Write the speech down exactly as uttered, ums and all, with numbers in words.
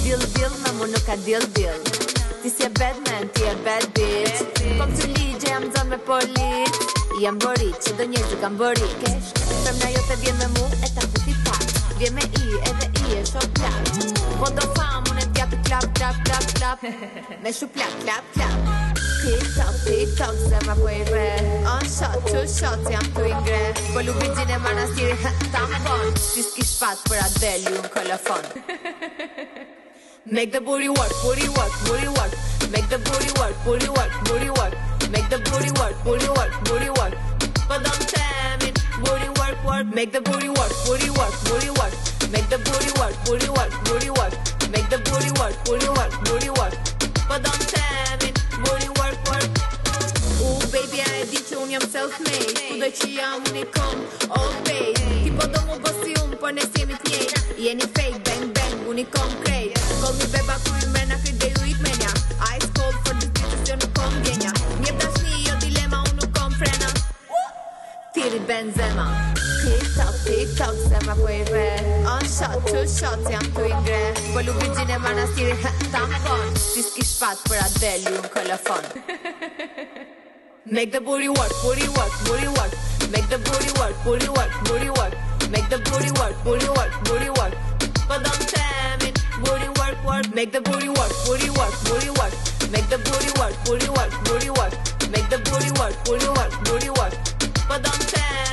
Dill dill, ma mu nuk ka dill dill. Ti si e bad man, ti e bad bitch. Kom të ligje jam zon me polit. Jam bëri që do njerëz kam bëri. Femna jote vjen me mu e ta futi pak. Vjen me i edhe i e shoh plak. Po do fam unë t'ja të klap klap klap klap. Me shu plak klap klap. TikTok, TikTok, zemra po i re. On shot, two shots jam tu ingre. Po lupi gjine manastiri tampon. Si s'ki shpat për Adele ju në kolofon. Make the booty work, booty work, booty work. Make the booty work, booty work, booty work. Make the booty work, booty work, booty work. But don't tell me, booty work, work. Make the booty work, booty work, booty work. Make the booty work, booty work, booty work. Make the booty work, booty work, booty work. But don't tell me, booty work, work. Ooh, baby, a e di që unë jam self-made. Kudo që jam unë i kom, all paid. Ti po do mu bësi unë, por ne s'jemi t'njejt. Jeni fake, bang, bang, unë i kom krejt. Call me beba ku i mrena kërde ju i t'menja. Ice cold for this bitch, jo nuk kom gjenja. Një dashni, jo dilema, unë nuk kom frena. Tiri Benzema. TikTok, TikTok, zemra po i re. On shot, two shots jam tu ingre. Po lupi gjine manastiri tampon. Si s'ki shpat për Adele ju në kolofon. Make the booty work, booty work, booty work. Make the booty work, booty work, booty work. Make the booty work, booty work, booty work. But don't tell me, booty work, work. Make the booty work, booty work, booty work. Make the booty work, booty work, booty work. Make the booty work, booty work, booty work. But don't tell